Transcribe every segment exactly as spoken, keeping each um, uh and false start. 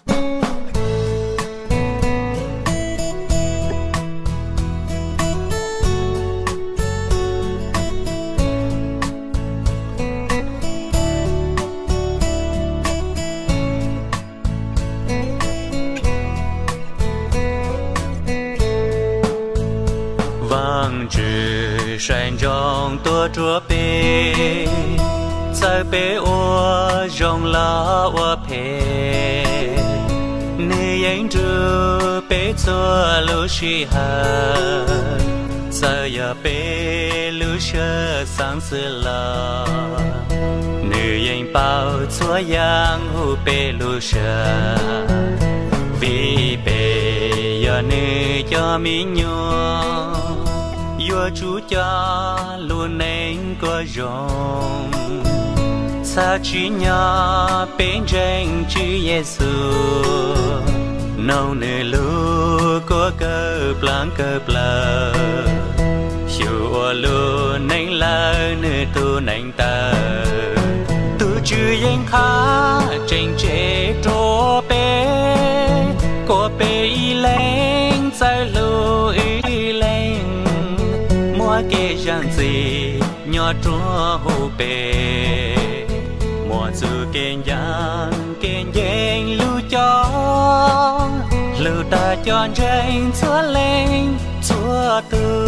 vang chữ山中多着杯，在被我容了我陪，你沿着被做路西河，再也被路舍丧死了，你沿抱错样湖被路舍，vì bề giờ nữ cho mình nhau yo chú cho luôn nên có rong xa chỉ nhỏ bên trên chữ Giêsu nâu nữ lu có cơ plan cơ pla hiểu luôn nên là nữ tu nên ta tu chữ yên khá trên chế trô bê có bê lên在路lên mua cái dạng gì nhỏ chúa hồ bê mua dù cái dạng cái dạng lưu cho lưu ta cho trên chúa lên chúa tu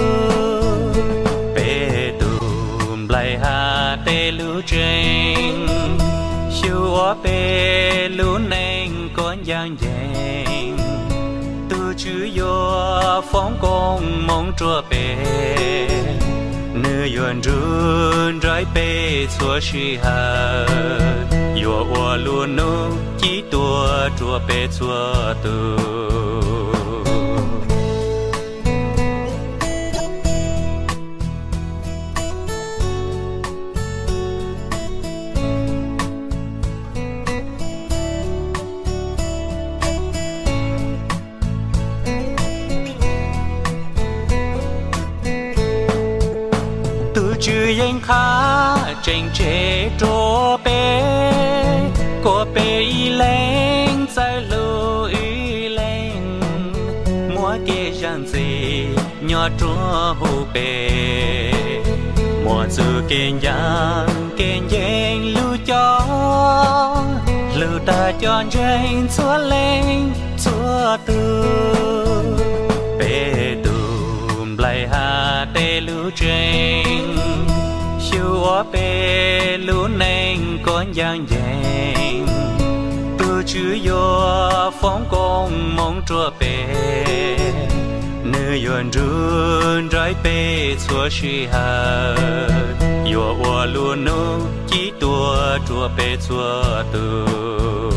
bê tùm lại hà tê lưu trên siêu bê lưu nên con dạng dạng chữ yo phóng công mong chúa bê nữ yuan run trái bê chúa sĩ hà yo wa luôn nu chỉ tua chúa bê chúa tu chữ yên khá trên chế trô bê có bê lên在路lên mua cái dạng gì nhỏ chúa hồ bê mua dù cái dạng cái dạng lưu cho lưu ta cho trên chúa lên chúa tu bê tùm lại hà tê lưu trên siêu bê lưu nên con dạng dạng tu chữ yo phóng công mong chúa bê nữ yuan run trái bê chúa sĩ hà yo wa luôn nu chỉ tua chúa bê chúa tu